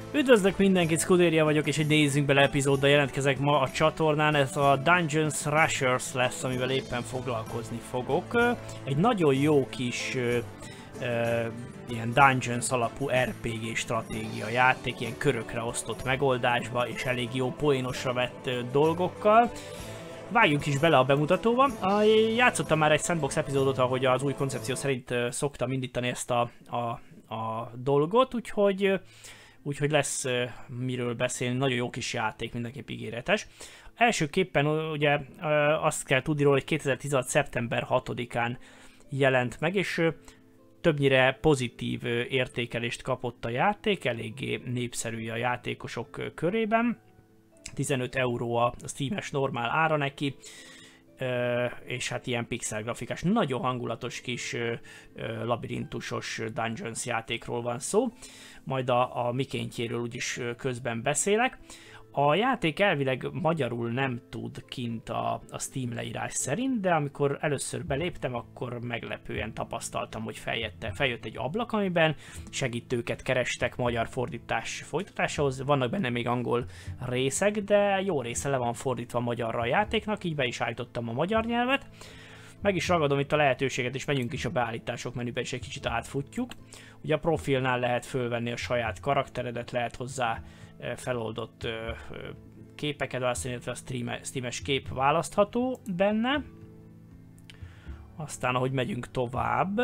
Üdvözlök mindenkit, Scuderia vagyok, és egy nézzünk bele epizóddal jelentkezek ma a csatornán. Ez a Dungeons Rushers lesz, amivel éppen foglalkozni fogok. Egy nagyon jó kis ilyen Dungeons alapú RPG stratégia játék, ilyen körökre osztott megoldásba, és elég jó poénosra vett dolgokkal. Vágjunk is bele a bemutatóba. Játszottam már egy Sandbox epizódot, ahogy az új koncepció szerint szoktam indítani ezt a dolgot, úgyhogy lesz miről beszélni, nagyon jó kis játék, mindenképp ígéretes. Elsőképpen ugye azt kell tudni róla, hogy 2016. szeptember 6-án jelent meg, és többnyire pozitív értékelést kapott a játék, eléggé népszerű a játékosok körében. 15 euró a Steam-es normál ára neki, és hát ilyen pixel grafikás, nagyon hangulatos kis labirintusos Dungeons játékról van szó, majd a mikéntjéről úgyis közben beszélek. A játék elvileg magyarul nem tud kint a Steam leírás szerint, de amikor először beléptem, akkor meglepően tapasztaltam, hogy feljött egy ablak, amiben segítőket kerestek magyar fordítás folytatásához. Vannak benne még angol részek, de jó része le van fordítva magyarra a játéknak, így be is állítottam a magyar nyelvet. Meg is ragadom itt a lehetőséget, és megyünk is a beállítások menübe, és egy kicsit átfutjuk. Ugye a profilnál lehet fölvenni a saját karakteredet, lehet hozzá feloldott képeket választani, illetve a Steam-es kép választható benne. Aztán, ahogy megyünk tovább,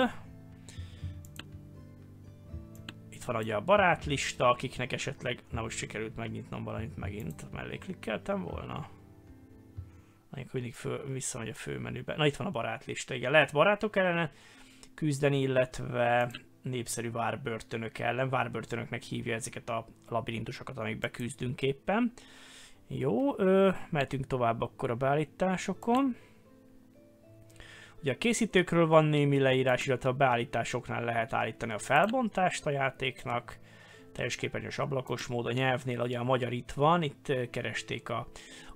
itt van ugye a barátlista, akiknek esetleg, na most sikerült megnyitnom valamit megint, mellé klikkeltem volna. Akkor mindig visszamegy a főmenübe. Na, itt van a barátlista, igen, lehet barátok ellene küzdeni, illetve népszerű várbörtönök ellen. Várbörtönöknek hívja ezeket a labirintusokat, amikbe küzdünk éppen. Jó, mehetünk tovább akkor a beállításokon. Ugye a készítőkről van némi leírás, illetve a beállításoknál lehet állítani a felbontást a játéknak. Teljes képernyős ablakos mód, a nyelvnél ugye a magyar itt van, itt keresték a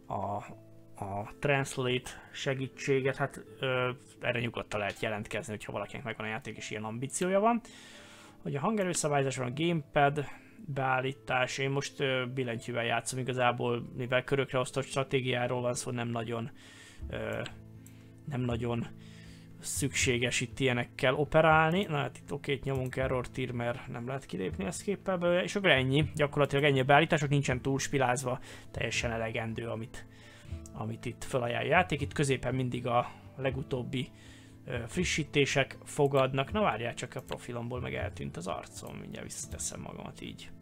Translate segítséget, hát erre nyugodtan lehet jelentkezni, hogyha valakinek megvan a játék és ilyen ambíciója van. Hogy a hangerőszabályozás van, a gamepad beállítás, én most billentyűvel játszom igazából, mivel körökre osztott stratégiáról van szó, nem nagyon szükséges itt ilyenekkel operálni. Na hát itt oké, nyomunk error tier, mert nem lehet kilépni ezt képpel, és akkor ennyi, gyakorlatilag ennyi a beállítások, nincsen túl spilázva, teljesen elegendő, amit itt felajánl a játék. Itt középen mindig a legutóbbi frissítések fogadnak. Na várjál csak, a profilomból meg eltűnt az arcom, mindjárt visszateszem magamat így.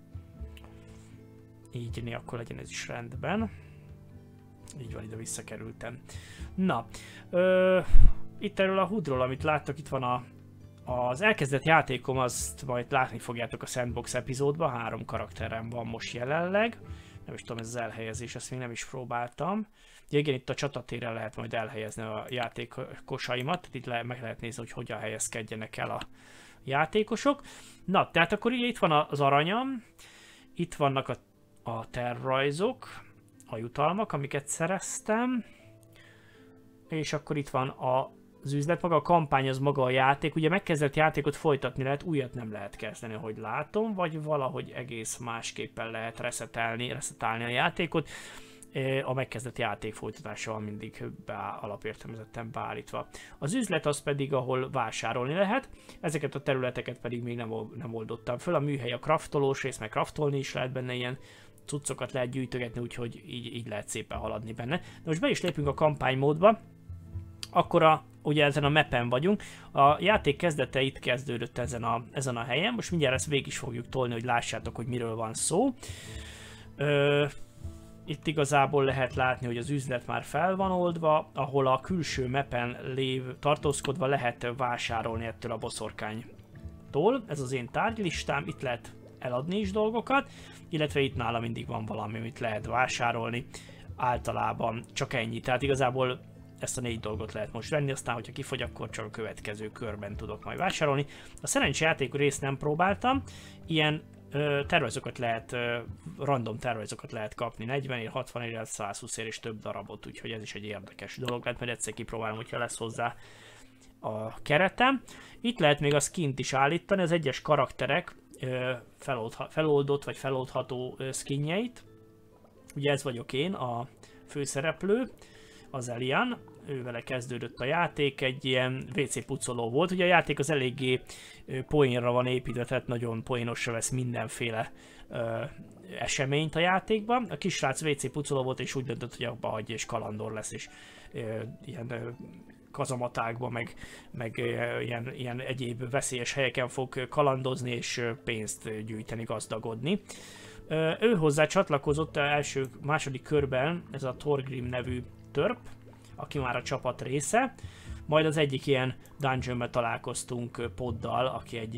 Így, akkor legyen ez is rendben. Így van, ide visszakerültem. Na, itt erről a HUD-ról, amit láttok, itt van az elkezdett játékom, azt majd látni fogjátok a Sandbox epizódban, 3 karakterem van most jelenleg. Nem is tudom, ez az elhelyezés, ezt még nem is próbáltam. Ugye igen, itt a csatatéren lehet majd elhelyezni a játékosaimat, itt meg lehet nézni, hogy hogyan helyezkedjenek el a játékosok. Na, tehát akkor ugye itt van az aranyam, itt vannak a tervrajzok, a jutalmak, amiket szereztem, és akkor itt van az üzlet, maga a kampány, az maga a játék. Ugye megkezdett játékot folytatni lehet, újat nem lehet kezdeni, ahogy látom, vagy valahogy egész másképpen lehet resetálni a játékot. A megkezdett játék folytatása van mindig alapértelmezetten beállítva. Az üzlet az pedig, ahol vásárolni lehet, ezeket a területeket pedig még nem oldottam föl. A műhely a craftolós rész, meg craftolni is lehet benne, ilyen cuccokat lehet gyűjtögetni, úgyhogy így lehet szépen haladni benne. De most be is lépünk a kampánymódba, akkor ugye ezen a mappen vagyunk. A játék kezdete itt kezdődött ezen a helyen, most mindjárt ezt végig is fogjuk tolni, hogy lássátok, hogy miről van szó. Itt igazából lehet látni, hogy az üzlet már fel van oldva, ahol a külső mappen tartózkodva lehet vásárolni ettől a boszorkánytól. Ez az én tárgylistám, itt lehet eladni is dolgokat, illetve itt nála mindig van valami, amit lehet vásárolni. Általában csak ennyi, tehát igazából ezt a 4 dolgot lehet most venni, aztán hogyha kifogy, akkor csak a következő körben tudok majd vásárolni. A szerencsejáték részt nem próbáltam, ilyen tervezőket lehet, random tervezőket lehet kapni, 40 ér, 60 ér, 120 ér és több darabot, úgyhogy ez is egy érdekes dolog, lehet majd egyszer kipróbálom, hogyha lesz hozzá a keretem. Itt lehet még a skint is állítani, az egyes karakterek feloldott vagy feloldható skinjeit. Ugye ez vagyok én, a főszereplő, az Elian, ővele kezdődött a játék, egy ilyen WC pucoló volt. Ugye a játék az eléggé poénra van építve, tehát nagyon poénosra vesz mindenféle eseményt a játékban. A kisrác WC pucoló volt, és úgy döntött, hogy abba hagyja, és kalandor lesz, és ilyen kazamatákban, meg ilyen egyéb veszélyes helyeken fog kalandozni, és pénzt gyűjteni, gazdagodni. Ő hozzá csatlakozott második körben ez a Thorgrim nevű törp, aki már a csapat része. Majd az egyik ilyen dungeonben találkoztunk Poddal, aki egy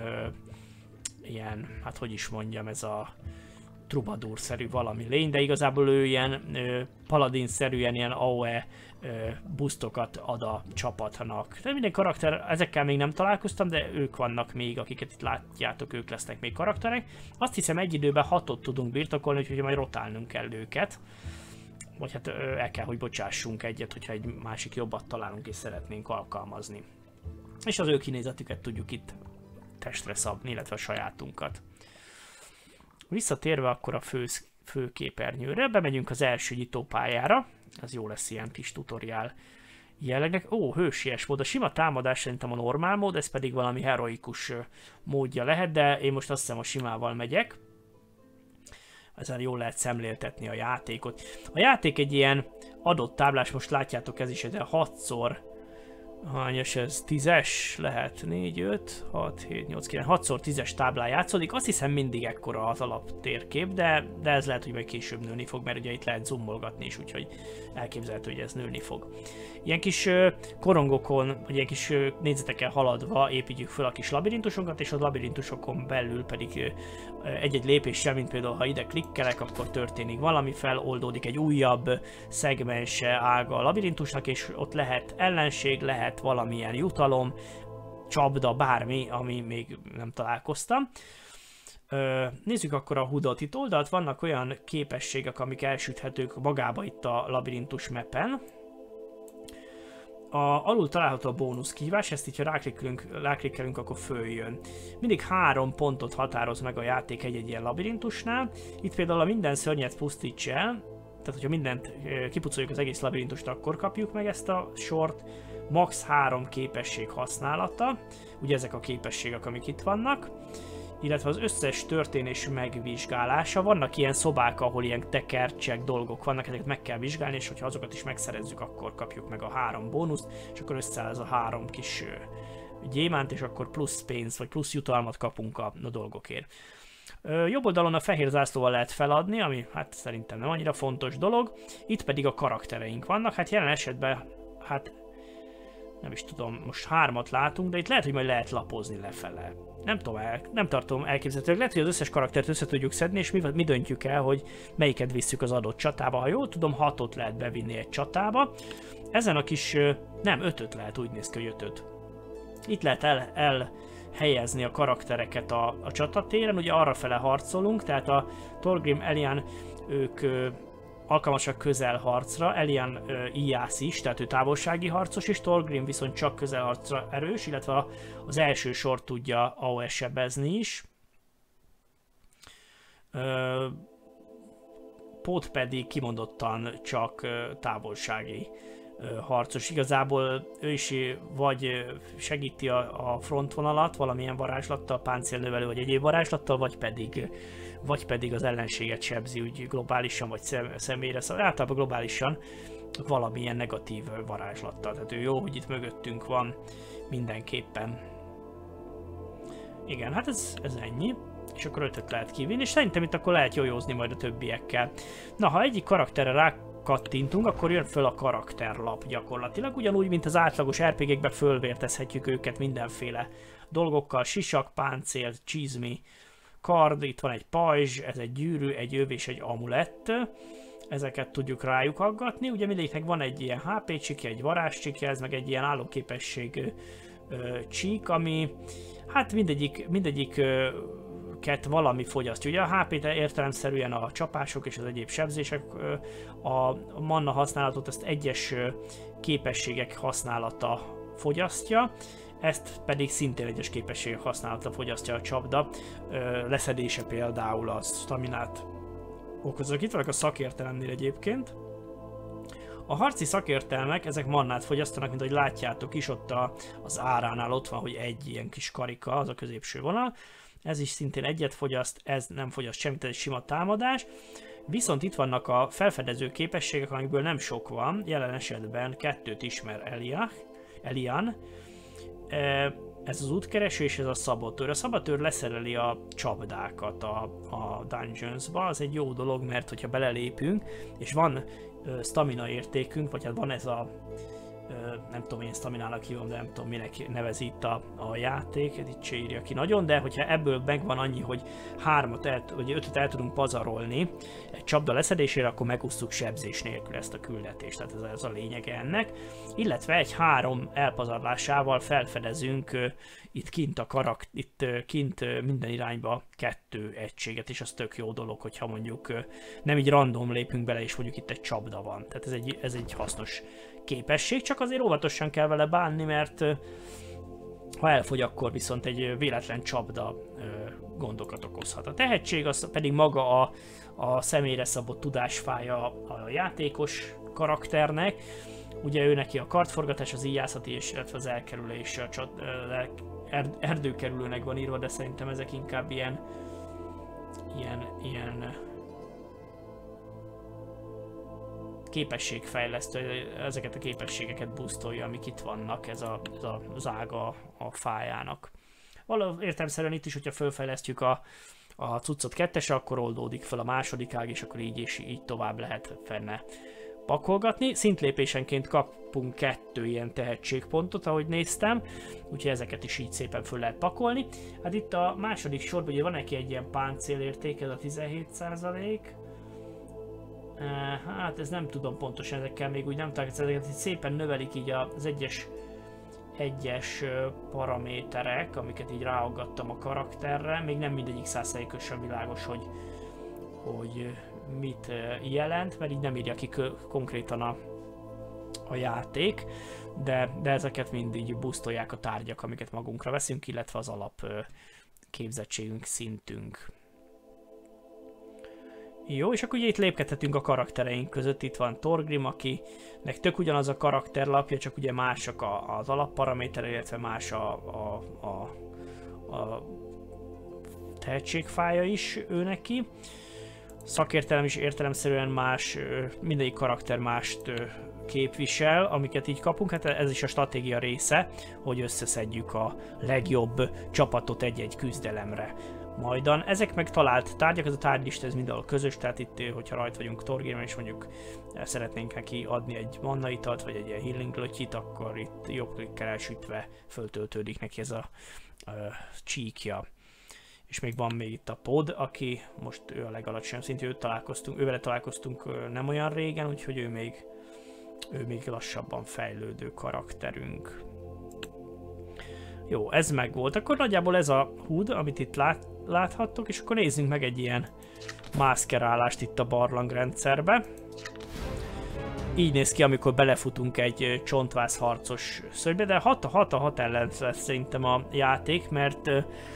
ilyen, hát hogy is mondjam, ez a troubadour-szerű valami lény, de igazából ő ilyen paladin-szerűen ilyen AOE boostokat ad a csapatnak. De minden karakter, ezekkel még nem találkoztam, de ők vannak még, akiket itt látjátok, ők lesznek még karakterek. Azt hiszem egy időben 6-ot tudunk birtokolni, úgyhogy majd rotálnunk kell őket. Vagy hát el kell, hogy bocsássunk egyet, hogyha egy másik jobbat találunk és szeretnénk alkalmazni. És az ő kinézetüket tudjuk itt testre szabni, illetve a sajátunkat. Visszatérve akkor a fő képernyőre, bemegyünk az első nyitópályára. Ez jó lesz ilyen kis tutoriál jellegnek. Ó, hősies mód. A sima támadás szerintem a normál mód, ez pedig valami heroikus módja lehet, de én most azt hiszem a simával megyek. Ezzel jól lehet szemléltetni a játékot. A játék egy ilyen adott táblás, most látjátok, ez is egy 6x, hányas ez? 10-es lehet? 4, 5, 6, 7, 8, 9, 6x10-es táblán játszódik. Azt hiszem mindig ekkora az alaptérkép, de ez lehet, hogy majd később nőni fog, mert ugye itt lehet zoomolgatni is, úgyhogy elképzelhető, hogy ez nőni fog. Ilyen kis korongokon, vagy ilyen kis négyzeteken haladva építjük fel a kis labirintusokat, és a labirintusokon belül pedig egy-egy lépéssel, mint például ha ide klikkelek, akkor történik valami, feloldódik egy újabb szegmense, ága a labirintusnak, és ott lehet ellenség, lehet valamilyen jutalom, csapda, bármi, ami még nem találkoztam. Nézzük akkor a HUD-ot. Itt oldalt vannak olyan képességek, amik elsüthetők magába itt a labirintus mappen. Alul található a bónusz kihívás, ezt így ha ráklikkelünk, akkor följön. Mindig 3 pontot határoz meg a játék egy ilyen labirintusnál. Itt például a minden szörnyet pusztíts el, tehát hogyha mindent kipucoljuk az egész labirintust, akkor kapjuk meg ezt a sort. Max 3 képesség használata, ugye ezek a képességek, amik itt vannak, illetve az összes történés megvizsgálása. Vannak ilyen szobák, ahol ilyen tekercsek, dolgok vannak, ezeket meg kell vizsgálni, és hogyha azokat is megszerezzük, akkor kapjuk meg a 3 bónuszt, és akkor összeáll ez a 3 kis gyémánt, és akkor plusz pénz, vagy plusz jutalmat kapunk a dolgokért. Jobb oldalon a fehér zászlóval lehet feladni, ami hát szerintem nem annyira fontos dolog. Itt pedig a karaktereink vannak, hát jelen esetben, hát nem is tudom, most 3-at látunk, de itt lehet, hogy majd lehet lapozni lefele. Nem tartom elképzelhetőleg. Lehet, hogy az összes karaktert össze tudjuk szedni, és mi döntjük el, hogy melyiket visszük az adott csatába. Ha jól tudom, 6-ot lehet bevinni egy csatába. Ezen a kis, nem, 5-öt lehet, úgy néz ki, hogy 5-öt. Itt lehet elhelyezni a karaktereket a csatatéren, ugye arrafele harcolunk, tehát a Thorgrim, Elian, ők alkalmasak közelharcra, Elian Ijász is, tehát ő távolsági harcos, és Thorgrim viszont csak közelharcra erős, illetve az első sor tudja AOE sebezni is. Pot pedig kimondottan csak távolsági harcos. Igazából ő is vagy segíti a frontvonalat valamilyen varázslattal, páncélnövelő vagy egyéb varázslattal, vagy pedig az ellenséget sebzi úgy globálisan vagy személyre, szóval általában globálisan valamilyen negatív varázslattal. Tehát ő jó, hogy itt mögöttünk van mindenképpen. Igen, hát ez ennyi. És akkor 5-öt lehet kivinni, és szerintem itt akkor lehet jójózni majd a többiekkel. Na, ha egyik karakterre rákattintunk, akkor jön föl a karakterlap gyakorlatilag. Ugyanúgy, mint az átlagos RPG-kben fölvértezhetjük őket mindenféle dolgokkal, sisak, páncél, csizmi, kard, itt van egy pajzs, ez egy gyűrű, egy öv és egy amulett. Ezeket tudjuk rájuk aggatni. Ugye mindegyiknek van egy ilyen HP csikja, egy varázs csikja, ez meg egy ilyen állóképesség csík, ami hát mindegyiket valami fogyasztja. Ugye a HP-t értelemszerűen a csapások és az egyéb sebzések, a manna használatot ezt egyes képességek használata fogyasztja, ezt pedig szintén egyes képesség használata fogyasztja a csapda, leszedése például a staminát okozok. Itt vannak a szakértelemnél egyébként. A harci szakértelmek, ezek mannát fogyasztanak, mint ahogy látjátok is, ott az áránál ott van, hogy egy ilyen kis karika, az a középső vonal. Ez is szintén egyet fogyaszt, ez nem fogyaszt semmit, ez egy sima támadás. Viszont itt vannak a felfedező képességek, amikből nem sok van, jelen esetben 2-t ismer Elian. Ez az útkereső és ez a szabotőr. A szabotőr leszereli a csapdákat a dungeonsba, az egy jó dolog, mert hogyha belelépünk, és van stamina értékünk, vagy hát van ez a nem tudom én staminának hívom, de nem tudom minek nevezi itt a játék, itt se írja ki nagyon, de hogyha ebből megvan annyi, hogy 3-at vagy 5-öt el tudunk pazarolni egy csapda leszedésére, akkor megúsztuk sebzés nélkül ezt a küldetést, tehát ez a lényege ennek. Illetve egy 3 elpazarlásával felfedezünk itt kint minden irányba 2 egységet, és az tök jó dolog, hogyha mondjuk nem így random lépünk bele, és mondjuk itt egy csapda van. Tehát ez egy hasznos képesség, csak azért óvatosan kell vele bánni, mert ha elfogy, akkor viszont egy véletlen csapda gondokat okozhat. A tehetség az pedig maga a személyre szabott tudásfája a játékos karakternek. Ugye ő neki a kardforgatás, az íjászati és illetve az elkerülés, erdőkerülőnek van írva, de szerintem ezek inkább ilyen képességfejlesztő, ezeket a képességeket boostolja, amik itt vannak, ez az ága a fájának. Valahol értelemszerűen itt is, hogyha felfejlesztjük a cuccot 2-esre, akkor oldódik fel a második ág, és akkor így és így tovább lehet fenne pakolgatni. Szintlépésenként kapunk 2 ilyen tehetségpontot, ahogy néztem, úgyhogy ezeket is így szépen föl lehet pakolni. Hát itt a második sorban ugye van neki egy ilyen páncélérték, ez a 17%. Hát ez nem tudom pontosan, ezekkel még úgy nem találkozom, ezeket szépen növelik így az egyes paraméterek, amiket így ráaggattam a karakterre. Még nem mindegyik 100%-osan világos, hogy mit jelent, mert így nem írja ki konkrétan a játék, de ezeket mindig boostolják a tárgyak, amiket magunkra veszünk, illetve az alap képzettségünk, szintünk. Jó, és akkor ugye itt lépkedhetünk a karaktereink között, itt van Thorgrim, akinek tök ugyanaz a karakterlapja, csak ugye másak az alapparamétere, illetve más a tehetségfája is ő neki. Szakértelem is értelemszerűen más, mindegyik karakter mást képvisel, amiket így kapunk, hát ez is a stratégia része, hogy összeszedjük a legjobb csapatot egy-egy küzdelemre. Majdan. Ezek meg talált tárgyak, ez a tárgylista, ez mindenhol közös, tehát itt, hogyha rajta vagyunk Thorgrimon és mondjuk szeretnénk neki adni egy manna italt, vagy egy ilyen healing lötyit, akkor itt jobb klikkel elsütve föltöltődik neki ez a csíkja. És még van még itt a Pod, aki most ő a legalacsonyabb szintű, ővele találkoztunk nem olyan régen, úgyhogy ő még lassabban fejlődő karakterünk. Jó, ez meg volt. Akkor nagyjából ez a HUD, amit itt láthattok, és akkor nézzünk meg egy ilyen mászkerálást itt a barlangrendszerbe. Így néz ki, amikor belefutunk egy csontváz harcos szörnybe, de 6 ellen lesz szerintem a játék, mert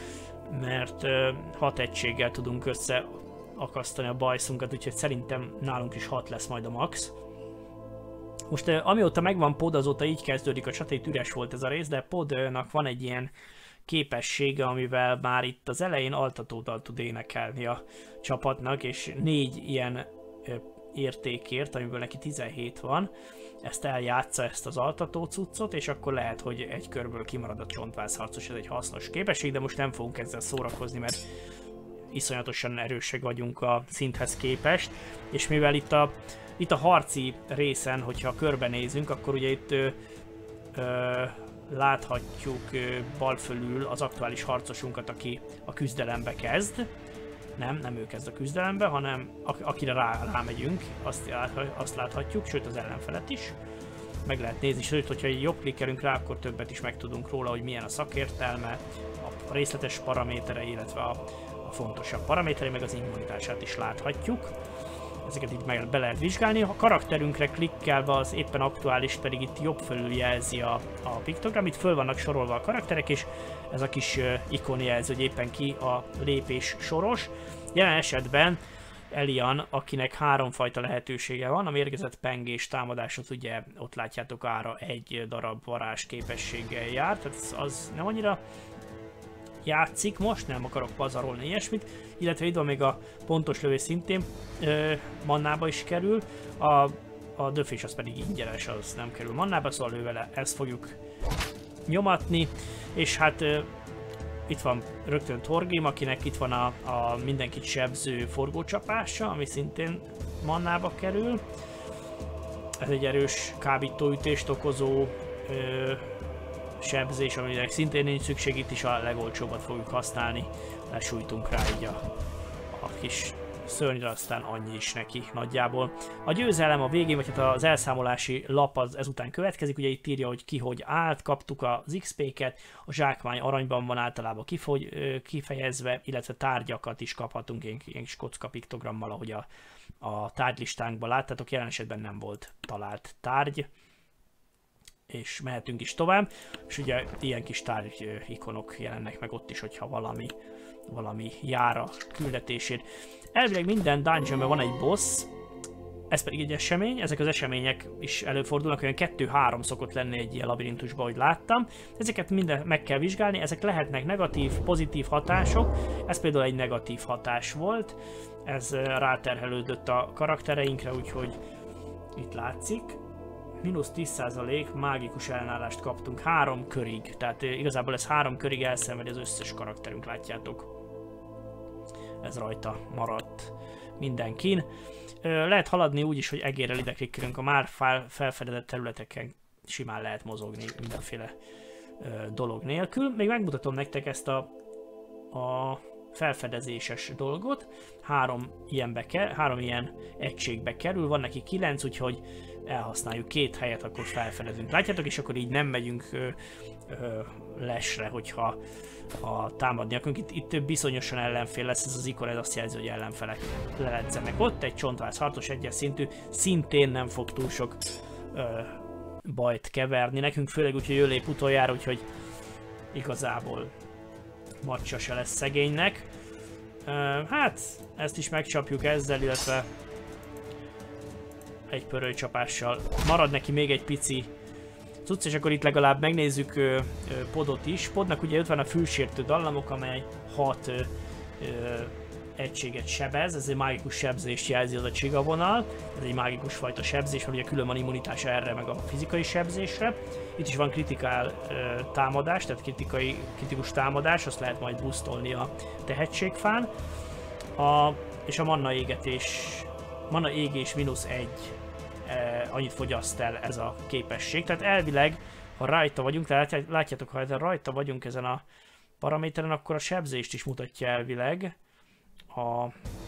6 egységgel tudunk összeakasztani a bajszunkat, úgyhogy szerintem nálunk is 6 lesz majd a max. Most amióta megvan Pod, azóta így kezdődik a csata, itt üres volt ez a rész, de Podnak van egy ilyen képessége, amivel már itt az elején altatódal tud énekelni a csapatnak, és 4 ilyen értékért, amiből neki 17 van, ezt eljátsza, ezt az altató cuccot, és akkor lehet, hogy egy körből kimarad a csontvászharcos, ez egy hasznos képesség, de most nem fogunk ezzel szórakozni, mert iszonyatosan erősek vagyunk a szinthez képest, és mivel itt a harci részen, hogyha körbenézünk, akkor ugye itt láthatjuk bal fölül az aktuális harcosunkat, aki a küzdelembe kezd. Nem ő kezd a küzdelembe, hanem akire rámegyünk, azt láthatjuk, sőt az ellenfelet is. Meg lehet nézni, sőt, hogyha jobb klikkelünk rá, akkor többet is megtudunk róla, hogy milyen a szakértelme, a részletes paraméterei, illetve a fontosabb paraméterei, meg az immunitását is láthatjuk. ezeket itt meg be lehet vizsgálni. A karakterünkre klikkelve az éppen aktuális pedig itt jobb fölül jelzi a piktogram, itt föl vannak sorolva a karakterek, és ez a kis ikon jelzi, hogy éppen ki a lépés soros. Jelen esetben Elian, akinek 3 fajta lehetősége van, a mérgezett pengés támadásot ugye ott látjátok ára 1 darab varázs képességgel jár, tehát az nem annyira játszik most, nem akarok pazarolni ilyesmit, illetve itt van még a pontos lövés szintén mannába is kerül, a döfés az pedig ingyenes, az nem kerül mannába, szóval ővele ezt fogjuk nyomatni, és hát itt van rögtön Torgrim, akinek itt van a mindenkit sebző forgócsapása, ami szintén mannába kerül. Ez egy erős kábítóütést okozó sebzés, aminek szintén nincs szükség, itt is a legolcsóbbat fogjuk használni. Lesújtunk rá így a kis szörnyre, aztán annyi is neki nagyjából. A győzelem a végén, vagy hát az elszámolási lap az ezután következik, ugye itt írja, hogy ki hogy állt, kaptuk az XP-ket, a zsákmány aranyban van általában kifejezve, illetve tárgyakat is kaphatunk ilyen kis kocka piktogrammal, ahogy a tárgylistánkban láttátok, jelen esetben nem volt talált tárgy, és mehetünk is tovább, és ugye ilyen kis tárgy ikonok jelennek meg ott is, hogyha valami jár a küldetésért. Elvileg minden dungeonben van egy boss, ez pedig egy esemény, ezek az események is előfordulnak, olyan 2-3 szokott lenni egy ilyen labirintusban, ahogy láttam. Ezeket minden meg kell vizsgálni, ezek lehetnek negatív, pozitív hatások, ez például egy negatív hatás volt, ez ráterhelődött a karaktereinkre, úgyhogy itt látszik. Mínusz 10% mágikus ellenállást kaptunk 3 körig, tehát igazából ez 3 körig elszenvedi az összes karakterünk, látjátok. Ez rajta maradt mindenkin. Lehet haladni úgy is, hogy egérrel ide klikkelünk, a már felfedezett területeken simán lehet mozogni mindenféle dolog nélkül. Még megmutatom nektek ezt a felfedezéses dolgot. 3 ilyen egységbe kerül, van neki 9, úgyhogy elhasználjuk 2 helyet, akkor felfedezünk. Látjátok, és akkor így nem megyünk lesre, hogyha támadni akarunk. Itt bizonyosan ellenfél lesz, ez az ikon, ez azt jelzi, hogy ellenfelek leledzenek ott. Egy csontváz harcos 1-es szintű, szintén nem fog túl sok bajt keverni nekünk, főleg úgy, hogy ő lép utoljára, úgyhogy igazából macsa se lesz szegénynek. Hát, ezt is megcsapjuk ezzel, illetve egy pörőcsapással. Marad neki még egy pici cucc, és akkor itt legalább megnézzük Podot is. Podnak ugye ott van a fülsértő dallamok, amely 6 egységet sebez, ez egy mágikus sebzést jelzi, az a csigavonal. Ez egy mágikus fajta sebzés, mert ugye külön van immunitása erre, meg a fizikai sebzésre. Itt is van kritikál támadás, tehát kritikus támadás, azt lehet majd boostolni a tehetségfán. És a manna égés -1, annyit fogyaszt el ez a képesség. Tehát elvileg, ha rajta vagyunk, tehát látjátok, ha rajta vagyunk ezen a paraméteren, akkor a sebzést is mutatja elvileg a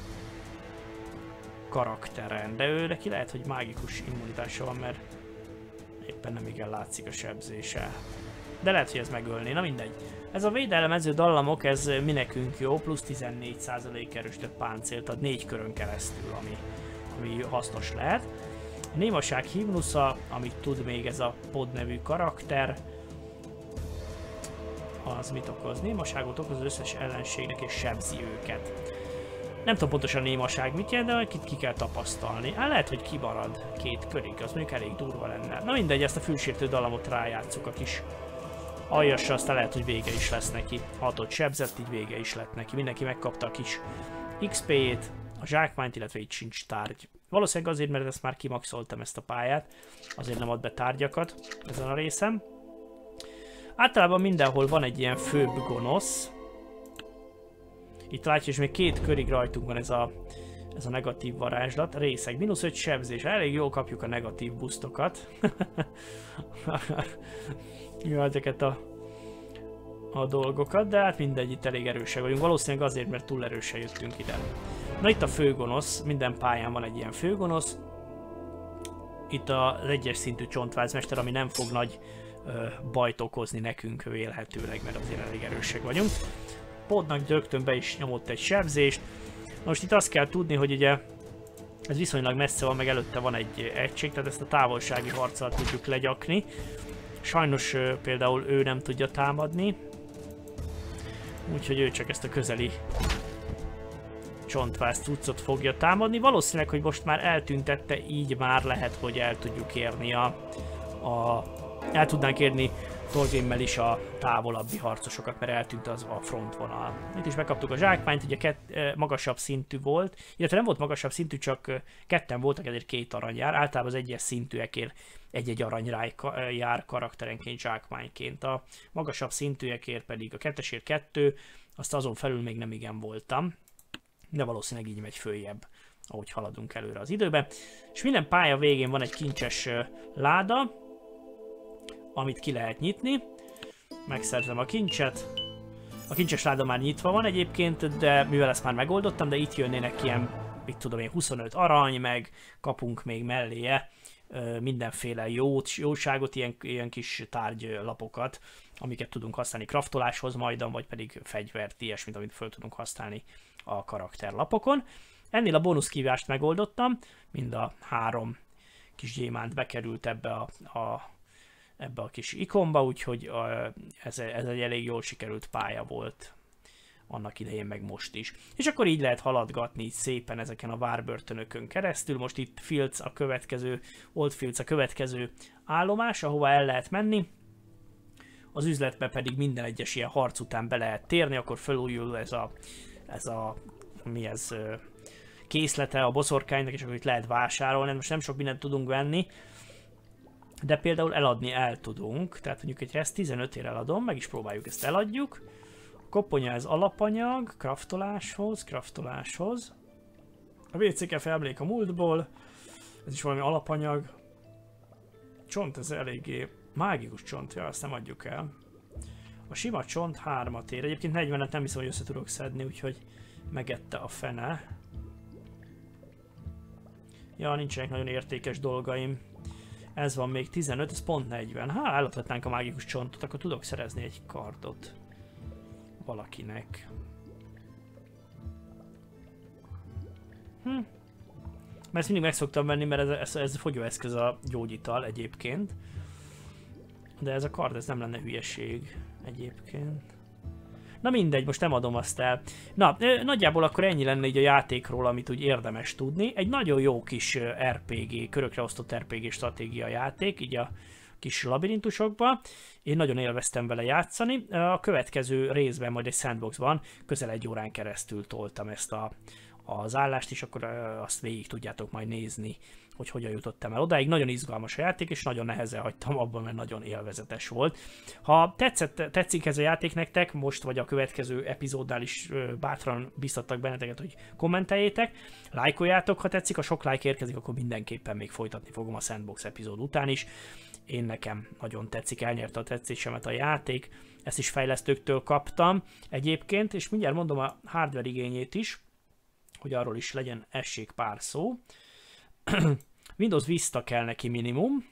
karakteren. De ő neki lehet, hogy mágikus immunitása van, mert éppen nem igen látszik a sebzése. De lehet, hogy ez megölné, na mindegy. Ez a védelemező dallamok, ez mi nekünk jó, plusz 14% erősített páncélt ad 4 körön keresztül, ami hasznos lehet. A némaság himnusza, amit tud még ez a Pod nevű karakter, az mit okoz? Némaságot okoz az összes ellenségnek és sebzi őket. Nem tudom pontosan a némaság mit jelent, de ki kell tapasztalni. Lehet, hogy kimarad 2 körig, az mondjuk elég durva lenne. Na mindegy, ezt a fülsértő dallamot rájátszuk a kis aljasra, aztán lehet, hogy vége is lesz neki. 6-ot sebzett, így vége is lett neki. Mindenki megkapta a kis XP-jét, a zsákmányt, illetve itt sincs tárgy. Valószínűleg azért, mert ezt már kimaxoltam ezt a pályát, azért nem ad be tárgyakat ezen a részen. Általában mindenhol van egy ilyen főbb gonosz. Itt látja, és még 2 körig rajtunk van ez a negatív varázslat. Részeg, -5 sebzés. Elég jól kapjuk a negatív boostokat. Jó, ezeket a dolgokat, de hát mindegy, itt elég erősek vagyunk. Valószínűleg azért, mert túl erősen jöttünk ide. Na itt a főgonosz, minden pályán van egy ilyen főgonosz. Itt az 1-es szintű csontvázmester, ami nem fog nagy bajt okozni nekünk vélhetőleg, mert azért elég erősek vagyunk. Podnak rögtön be is nyomott egy sebzést. Most itt azt kell tudni, hogy ugye Ez viszonylag messze van, meg előtte van egy egység, tehát ezt a távolsági harccal tudjuk legyakni. Sajnos például ő nem tudja támadni, úgyhogy ő csak ezt a közeli csontváz cuccot fogja támadni. Valószínűleg, hogy most már eltüntette, így már lehet, hogy el tudjuk érni el tudnánk érni Thorgrimmel is a távolabbi harcosokat, mert eltűnt az a frontvonal. Itt is megkaptuk a zsákmányt, ugye magasabb szintű volt, illetve nem volt magasabb szintű, csak ketten voltak, ezért 2 arany jár. Általában az egyes szintűekért egy-egy arany jár karakterenként, zsákmányként. A magasabb szintűekért pedig a 2-esért 2, azt azon felül még nem igen voltam, de valószínűleg így megy följebb, ahogy haladunk előre az időben. És minden pálya végén van egy kincses láda, amit ki lehet nyitni. Megszerzem a kincset. A kincses láda már nyitva van egyébként, de mivel ezt már megoldottam, de itt jönnének ilyen, mit tudom én, 25 arany, meg kapunk még melléje mindenféle jóságot, ilyen kis tárgylapokat, amiket tudunk használni kraftoláshoz majdan, vagy pedig fegyvert, ilyesmit, amit föl tudunk használni a karakterlapokon. Ennél a bónuszkívást megoldottam, mind a 3 kis gyémánt bekerült ebbe a kis ikonba, úgyhogy ez egy elég jól sikerült pálya volt annak idején, meg most is. És akkor így lehet haladgatni így szépen ezeken a várbörtönökön keresztül. Most itt Oldfields a következő állomás, ahova el lehet menni. Az üzletbe pedig minden egyes ilyen harc után be lehet térni, akkor felújul ez a készlete a boszorkánynak, és akkor itt lehet vásárolni. Most nem sok mindent tudunk venni, de például eladni el tudunk, tehát mondjuk egy ezt 15-ért eladom, meg is próbáljuk, ezt eladjuk. A koponya ez alapanyag, kraftoláshoz. A WC-kef emlék a múltból, ez is valami alapanyag. Csont, ez eléggé mágikus csont, ja, azt nem adjuk el. A sima csont 3-at ér, egyébként 40-et nem hiszem, hogy össze tudok szedni, úgyhogy megette a fene. Ja, nincsenek nagyon értékes dolgaim. Ez van még 15, ez pont 40. Eladhatnánk a mágikus csontot, akkor tudok szerezni egy kardot valakinek. Mert ezt mindig meg szoktam venni, mert ez fogyóeszköz a gyógyital egyébként. De ez a kard, ez nem lenne hülyeség egyébként. Na mindegy, most nem adom azt el. Na, nagyjából akkor ennyi lenne így a játékról, amit úgy érdemes tudni. Egy nagyon jó kis RPG, körökre osztott RPG stratégia játék, így a kis labirintusokba. Én nagyon élveztem vele játszani. A következő részben, majd egy sandboxban közel 1 órán keresztül toltam ezt az állást, és akkor azt végig tudjátok majd nézni, hogy hogyan jutottam el odáig. Nagyon izgalmas a játék, és nagyon nehezen hagytam abban, mert nagyon élvezetes volt. Ha tetszik ez a játék nektek, most vagy a következő epizódnál is bátran biztattak benneteket, hogy kommenteljétek, lájkoljátok, ha tetszik, ha sok like érkezik, akkor mindenképpen még folytatni fogom a Sandbox epizód után is. Nekem nagyon tetszik, elnyerte a tetszésemet a játék, ezt is fejlesztőktől kaptam egyébként, és mindjárt mondom a hardware igényét is, hogy arról is essék pár szó. Windows Vista kell neki minimum,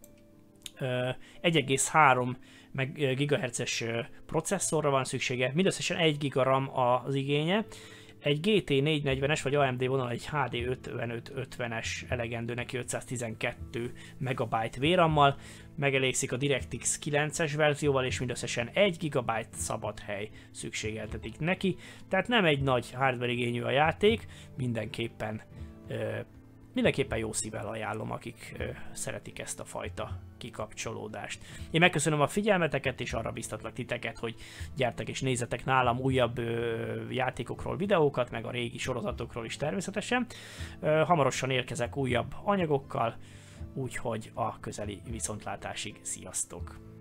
1,3 GHz-es processzorra van szüksége, mindösszesen 1 GB RAM az igénye, egy GT 440-es vagy AMD vonal, egy HD 5550-es elegendő neki 512 MB VRAM-mal, megelégszik a DirectX 9-es verzióval, és mindösszesen 1 GB szabad hely szükségeltetik neki, tehát nem egy nagy hardware igényű a játék, mindenképpen jó szívvel ajánlom, akik szeretik ezt a fajta kikapcsolódást. Én megköszönöm a figyelmeteket, és arra biztatlak titeket, hogy gyertek és nézzetek nálam újabb játékokról videókat, meg a régi sorozatokról is természetesen. Hamarosan érkezek újabb anyagokkal, úgyhogy a közeli viszontlátásig sziasztok!